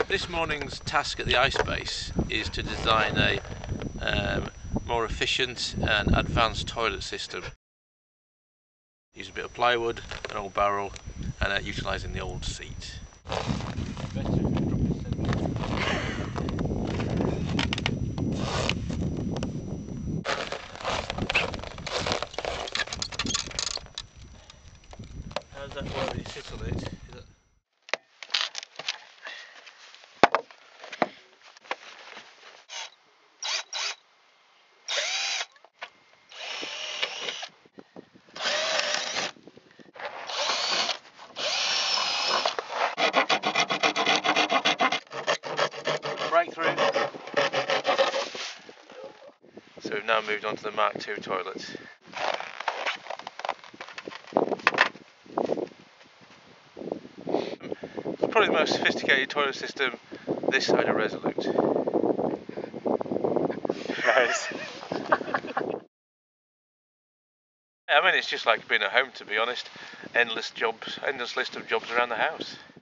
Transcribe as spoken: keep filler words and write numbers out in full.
This morning's task at the ice base is to design a um, more efficient and advanced toilet system. Use a bit of plywood, an old barrel, and uh, utilising the old seat. How does that work when you sit on it? Is it breakthrough? So we've now moved on to the Mark two toilet. It's probably the most sophisticated toilet system this side of Resolute. Nice. I mean, it's just like being at home, to be honest. Endless jobs, endless list of jobs around the house.